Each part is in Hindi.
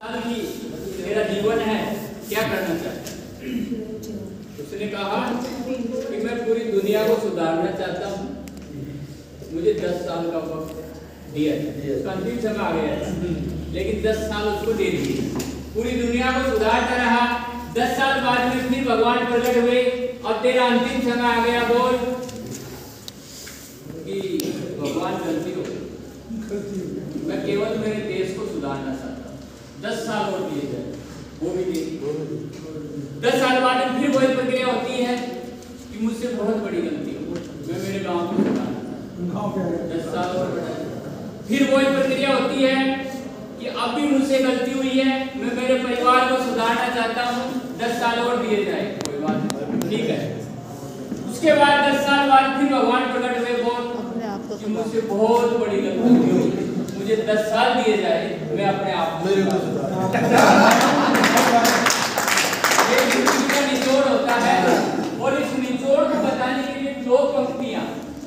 मेरा जीवन है, क्या करना चाहता है? उसने कहा कि मैं पूरी दुनिया को सुधारना चाहता हूँ। मुझे 10 साल का वक्त दिया, उसका अंतिम समय आ गया था, लेकिन 10 साल उसको दे दिए। पूरी दुनिया को सुधारता रहा। 10 साल बाद में फिर भगवान प्रकट हुए, अब तेरा अंतिम समय आ गया, बोल कि भगवान गलती हो गई, मैं केवल मेरे देश को सुधारना चाहता हूँ। 10 साल और दिए जाए, वो भी नहीं। 10 साल बाद फिर वही प्रक्रिया होती है कि मुझसे बहुत बड़ी गलती हो, मैं मेरे गांव को सुधारना चाहता हूँ। 10 साल और बढ़ा, फिर वही प्रक्रिया होती है कि अब भी मुझसे गलती हुई है, मैं मेरे परिवार को सुधारना चाहता हूँ। 10 साल और दिए जाए, कोई बात नहीं, ठीक है। उसके बाद 10 साल बाद फिर भगवान प्रकट हुए, बोल कि मुझसे बहुत बड़ी गलती हुई, मुझे 10 साल दिए जाए, मैं अपने आप को ये निचोड़ होता है। और इस निचोड़ को बताने के लिए 2 पंक्तियां,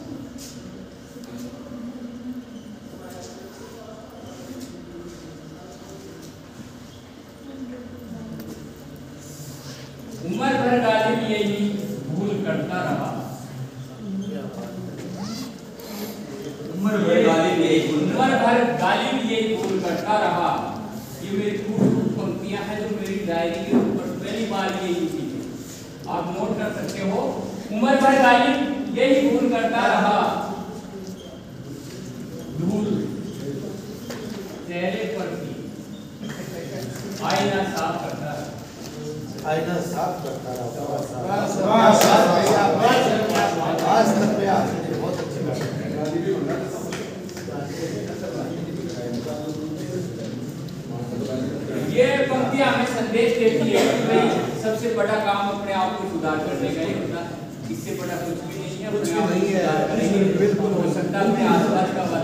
उम्र भर गालिब यही भूल करता रहा, उम्र भर गालिब यही भूल करता रहा। ये मेरी खूब पंक्तियां हैं जो मेरी डायरी के ऊपर पहली बार ये लिखी थी, आप नोट कर सकते हो। उम्र भर गालिब यही भूल करता रहा, धूल चेहरे पर थी, आईना साफ करता रहा, आईना साफ करता रहा। बहुत अच्छी बात है। ये पंक्तियां हमें संदेश देती है कि भाई सबसे बड़ा काम अपने आप को सुधार करने का ही होता है, इससे बड़ा कुछ भी नहीं है। अपने आप को सुधार करेंगे, बिल्कुल हो सकता है अपने आसपास का